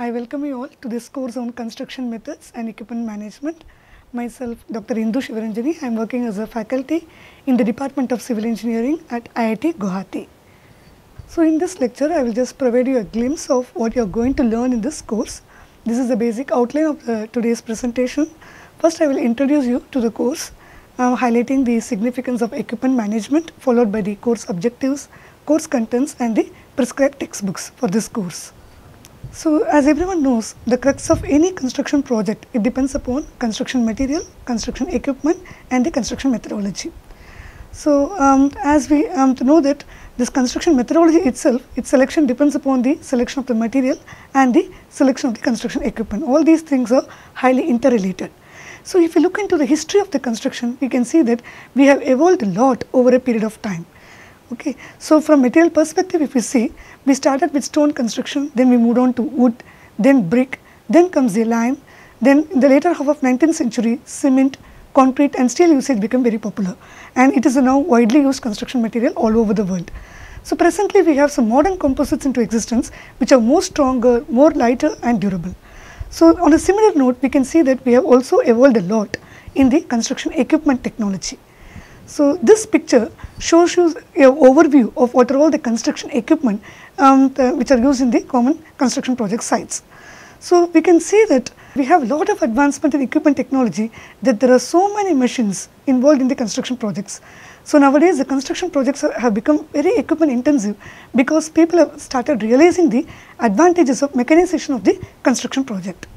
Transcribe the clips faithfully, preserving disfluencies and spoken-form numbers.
I welcome you all to this course on construction methods and equipment management. Myself, Doctor Indu Shivaranjani. I am working as a faculty in the Department of Civil Engineering at I I T Guwahati. So, in this lecture, I will just provide you a glimpse of what you are going to learn in this course. This is the basic outline of the, today's presentation. First, I will introduce you to the course, uh, highlighting the significance of equipment management, followed by the course objectives, course contents and the prescribed textbooks for this course. So, as everyone knows, the crux of any construction project, it depends upon construction material, construction equipment and the construction methodology. So, um, as we um, to know that this construction methodology itself, its selection depends upon the selection of the material and the selection of the construction equipment. All these things are highly interrelated. So, if you look into the history of the construction, we can see that we have evolved a lot over a period of time. Okay. So, from material perspective, if we see, we started with stone construction, then we moved on to wood, then brick, then comes the lime, then in the later half of nineteenth century, cement, concrete and steel usage became very popular, and it is a now widely used construction material all over the world. So, presently we have some modern composites into existence which are more stronger, more lighter and durable. So, on a similar note, we can see that we have also evolved a lot in the construction equipment technology. So, this picture shows you an overview of what are all the construction equipment um, the, which are used in the common construction project sites. So, we can see that we have a lot of advancement in equipment technology, that there are so many machines involved in the construction projects. So, nowadays the construction projects are, have become very equipment intensive because people have started realizing the advantages of mechanization of the construction project.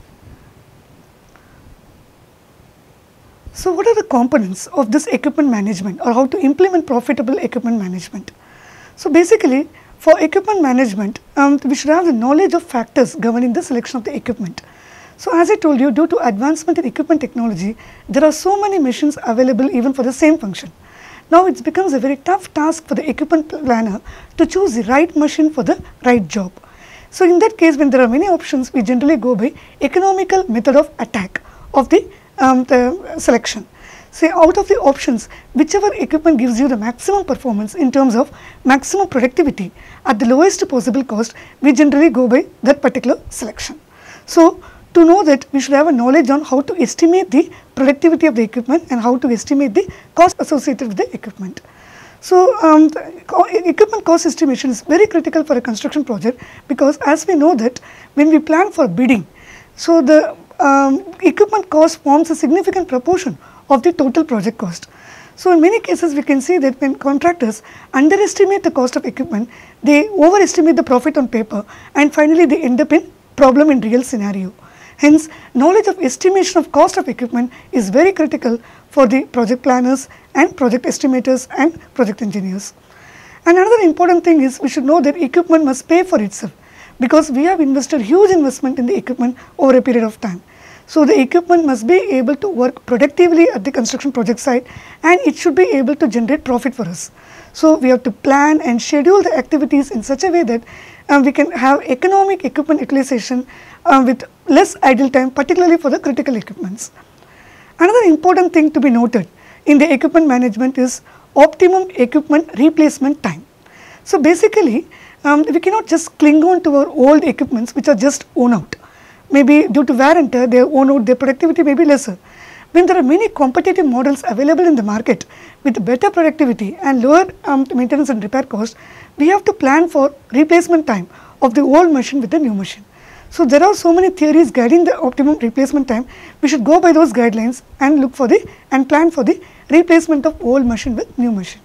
So, what are the components of this equipment management, or how to implement profitable equipment management? So, basically for equipment management, um, we should have the knowledge of factors governing the selection of the equipment. So, as I told you, due to advancement in equipment technology, there are so many machines available even for the same function. Now, it becomes a very tough task for the equipment planner to choose the right machine for the right job. So, in that case, when there are many options, we generally go by economical method of attack of the Um, the selection. Say, out of the options, whichever equipment gives you the maximum performance in terms of maximum productivity at the lowest possible cost, we generally go by that particular selection. So, to know that, we should have a knowledge on how to estimate the productivity of the equipment and how to estimate the cost associated with the equipment. So, um, equipment cost estimation is very critical for a construction project, because as we know that when we plan for bidding, so the Um, equipment cost forms a significant proportion of the total project cost. So, in many cases we can see that when contractors underestimate the cost of equipment, they overestimate the profit on paper, and finally they end up in problem in real scenario. Hence, knowledge of estimation of cost of equipment is very critical for the project planners and project estimators and project engineers. And another important thing is, we should know that equipment must pay for itself, because we have invested huge investment in the equipment over a period of time. So, the equipment must be able to work productively at the construction project site, and it should be able to generate profit for us. So, we have to plan and schedule the activities in such a way that um, we can have economic equipment utilization uh, with less idle time, particularly for the critical equipments. Another important thing to be noted in the equipment management is optimum equipment replacement time. So, basically, Um, we cannot just cling on to our old equipments which are just worn out. Maybe due to wear and tear, they are worn out, their productivity may be lesser. When there are many competitive models available in the market with better productivity and lower um, maintenance and repair cost, we have to plan for replacement time of the old machine with the new machine. So, there are so many theories guiding the optimum replacement time. We should go by those guidelines and look for the and plan for the replacement of old machine with new machine.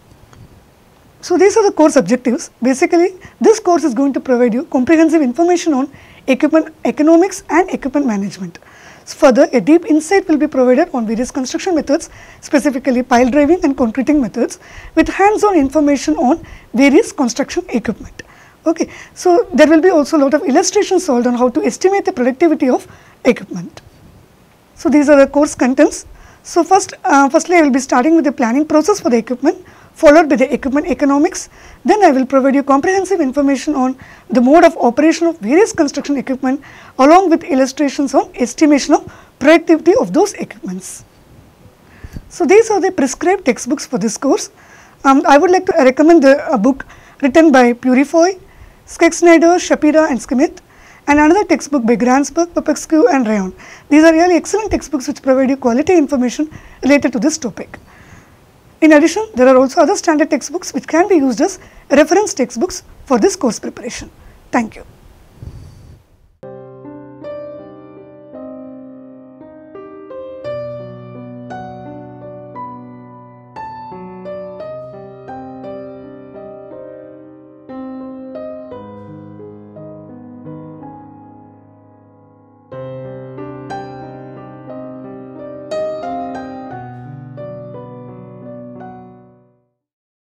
So, these are the course objectives. Basically, this course is going to provide you comprehensive information on equipment economics and equipment management. So, further, a deep insight will be provided on various construction methods, specifically pile driving and concreting methods, with hands-on information on various construction equipment. Okay. So, there will be also a lot of illustrations solved on how to estimate the productivity of equipment. So, these are the course contents. So, first, uh, firstly, I will be starting with the planning process for the equipment, followed by the equipment economics. Then I will provide you comprehensive information on the mode of operation of various construction equipment, along with illustrations on estimation of productivity of those equipments. So, these are the prescribed textbooks for this course. Um, I would like to recommend the, a book written by Purifoy, Skexsnyder, Shapira and Schmidt, and another textbook by Gransberg, Popescu and Rayon. These are really excellent textbooks which provide you quality information related to this topic. In addition, there are also other standard textbooks which can be used as reference textbooks for this course preparation. Thank you.